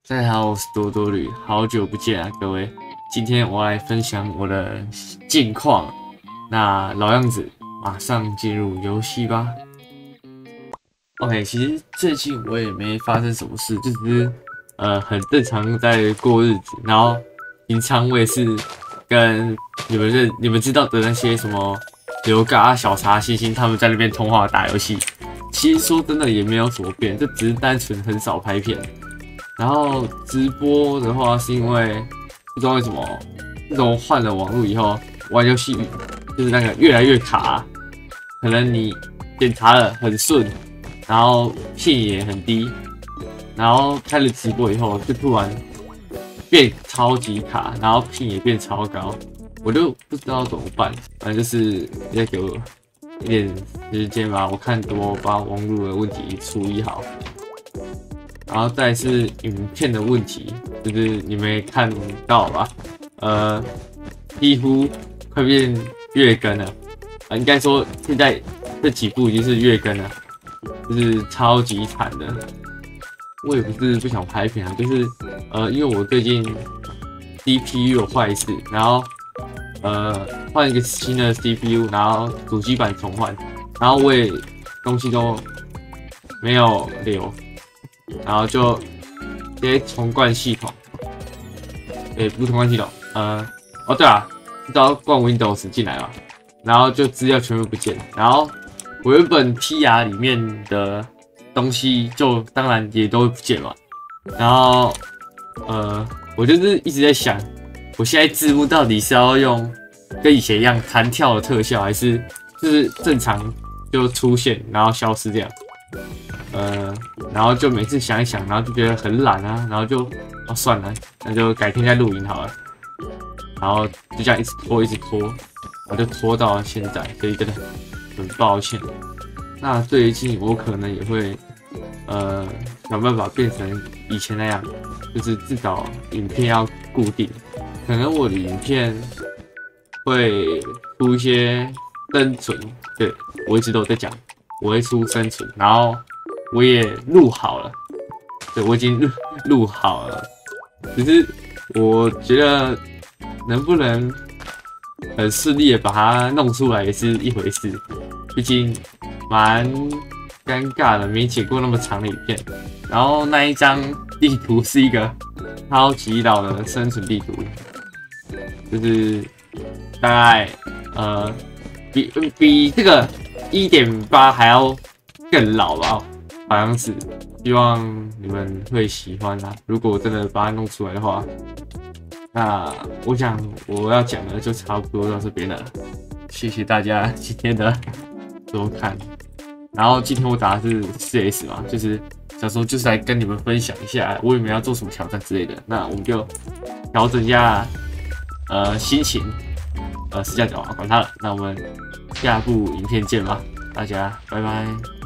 大家好，我是多多驴，好久不见啊，各位。今天我来分享我的近况。那老样子，马上进入游戏吧。OK， 其实最近我也没发生什么事，就只是很正常在过日子。然后平常我也是跟你们知道的那些什么刘嘎、小茶、星星他们在那边通话打游戏。其实说真的也没有什么变，就只是单纯很少拍片。然后直播的话，是因为不知道为什么，自从换了网络以后，玩游戏就是那个越来越卡，可能你检查了很顺，然后ping也很低，然后开了直播以后，就突然变超级卡，然后ping也变超高，我就不知道怎么办。反正就是再给我一点时间吧，我看多把网络的问题处理好。然后再是影片的问题，就是你们也看到吧，几乎快变月更了，应该说现在这几部已经是月更了，就是超级惨的。我也不是不想拍片啊，就是因为我最近 CPU 有坏事，然后换一个新的 CPU， 然后主机板重换，然后我也东西都没有留。然后就直接重灌系统，不是重灌系统，对啊，知道灌 Windows 进来嘛，然后就资料全部不见，然后我原本 TR 里面的东西就当然也都不见嘛，然后我就是一直在想，我现在字幕到底是要用跟以前一样弹跳的特效，还是就是正常就出现然后消失这样？然后就每次想一想，然后就觉得很懒啊，然后就算了，那就改天再录影好了。然后就这样一直拖，一直拖，然后就拖到现在，所以真的很抱歉。那最近我可能也会想办法变成以前那样，就是至少影片要固定，可能我的影片会出一些生存，对我一直都有在讲，我会出生存，然后我也录好了，对我已经录好了，只是我觉得能不能很顺利的把它弄出来也是一回事，毕竟蛮尴尬的，没剪过那么长的影片。然后那一张地图是一个超级老的生存地图，就是大概比这个 1.8 还要更老吧。好像是，希望你们会喜欢啊！如果我真的把它弄出来的话，那我想我要讲的就差不多到这边了。谢谢大家今天的收看。然后今天我打的是4S 嘛，就是想说就是来跟你们分享一下，我也没要做什么挑战之类的。那我们就调整一下心情，私下讲管他了。那我们下部影片见吧，大家拜拜。